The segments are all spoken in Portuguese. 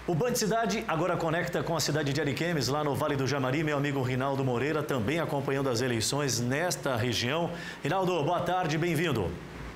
O Band Cidade agora conecta com a cidade de Ariquemes, lá no Vale do Jamari. Meu amigo Rinaldo Moreira também acompanhando as eleições nesta região. Rinaldo, boa tarde, bem-vindo.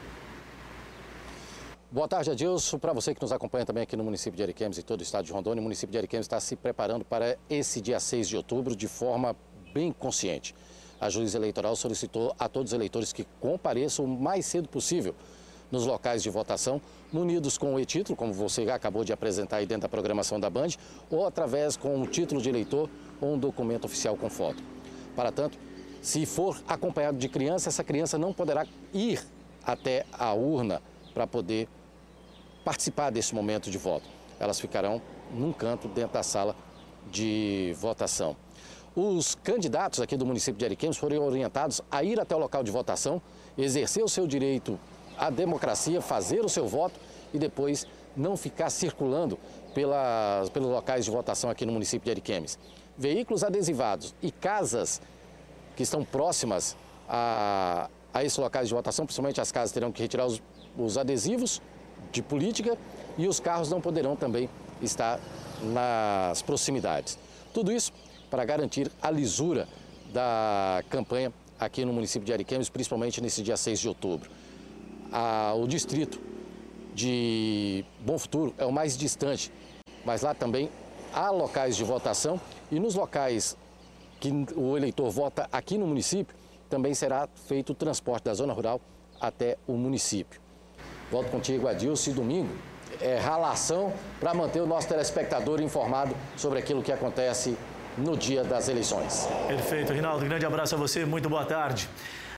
Boa tarde, Adilson. Para você que nos acompanha também aqui no município de Ariquemes e todo o estado de Rondônia, o município de Ariquemes está se preparando para esse dia 6 de outubro de forma bem consciente. A juíza eleitoral solicitou a todos os eleitores que compareçam o mais cedo possível nos locais de votação, munidos com o e-título, como você acabou de apresentar aí dentro da programação da Band, ou através com um título de eleitor ou um documento oficial com foto. Para tanto, se for acompanhado de criança, essa criança não poderá ir até a urna para poder participar desse momento de voto. Elas ficarão num canto dentro da sala de votação. Os candidatos aqui do município de Ariquemes foram orientados a ir até o local de votação, exercer o seu direito à democracia, fazer o seu voto e depois não ficar circulando pelos locais de votação aqui no município de Ariquemes. Veículos adesivados e casas que estão próximas a esses locais de votação, principalmente as casas, terão que retirar os adesivos de política e os carros não poderão também estar nas proximidades. Tudo isso para garantir a lisura da campanha aqui no município de Ariquemes, principalmente nesse dia 6 de outubro. O distrito de Bom Futuro é o mais distante, mas lá também há locais de votação e nos locais que o eleitor vota aqui no município também será feito o transporte da zona rural até o município. Volto contigo, Adilson, e domingo é ralação para manter o nosso telespectador informado sobre aquilo que acontece no dia das eleições. Perfeito, Rinaldo. Grande abraço a você, muito boa tarde.